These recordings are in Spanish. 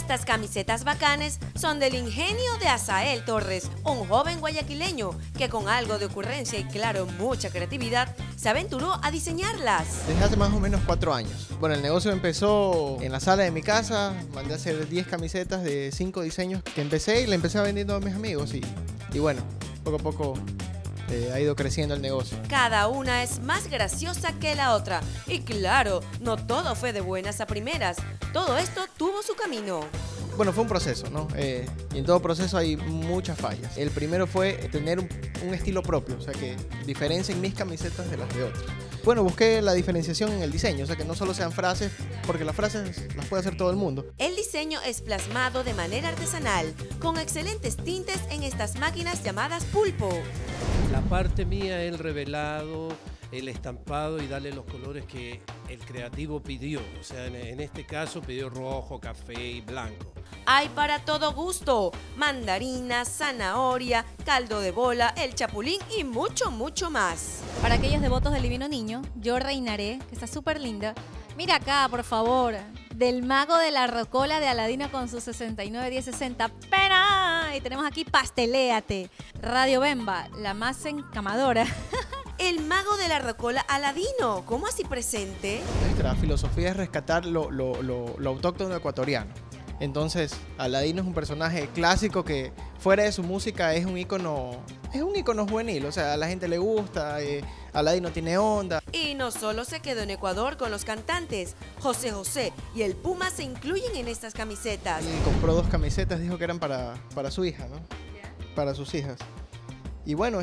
Estas camisetas bacanes son del ingenio de Asael Torres, un joven guayaquileño que con algo de ocurrencia y claro, mucha creatividad, se aventuró a diseñarlas. Desde hace más o menos 4 años. Bueno, el negocio empezó en la sala de mi casa, mandé a hacer 10 camisetas de 5 diseños que empecé y le empecé vendiendo a mis amigos y bueno, poco a poco ha ido creciendo el negocio. Cada una es más graciosa que la otra. Y claro, no todo fue de buenas a primeras. Todo esto tuvo su camino. Bueno, fue un proceso, ¿no? Y en todo proceso hay muchas fallas. El primero fue tener un estilo propio, o sea, que diferencien mis camisetas de las de otros. Bueno, busqué la diferenciación en el diseño, o sea, que no solo sean frases, porque las frases las puede hacer todo el mundo. El diseño es plasmado de manera artesanal, con excelentes tintes en estas máquinas llamadas pulpo. La parte mía es el revelado, el estampado y darle los colores que el creativo pidió. O sea, en este caso pidió rojo, café y blanco. Hay para todo gusto: mandarina, zanahoria, caldo de bola, el chapulín y mucho, mucho más. Para aquellos devotos del Divino Niño, yo reinaré, que está súper linda. Mira acá, por favor, del mago de la rocola de Aladino con sus 69 1060. ¡Pena! Y tenemos aquí Pasteléate. Radio Bemba, la más encamadora. El mago de la rocola Aladino, ¿cómo así presente? Nuestra filosofía es rescatar lo autóctono ecuatoriano. Entonces, Aladino es un personaje clásico que fuera de su música es un ícono juvenil, o sea, a la gente le gusta, Aladino tiene onda. Y no solo se quedó en Ecuador con los cantantes, José José y el Puma se incluyen en estas camisetas. Y compró 2 camisetas, dijo que eran para su hija, ¿no? Para sus hijas. Y bueno,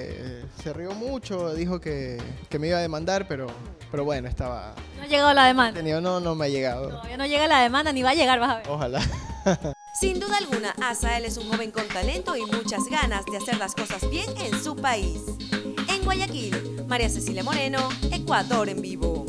se rió mucho, dijo que me iba a demandar, pero bueno, estaba... No ha llegado la demanda. No me ha llegado. Todavía no llega la demanda, ni va a llegar, vas a ver. Ojalá. Sin duda alguna, Asael es un joven con talento y muchas ganas de hacer las cosas bien en su país. En Guayaquil, María Cecilia Moreno, Ecuador en vivo.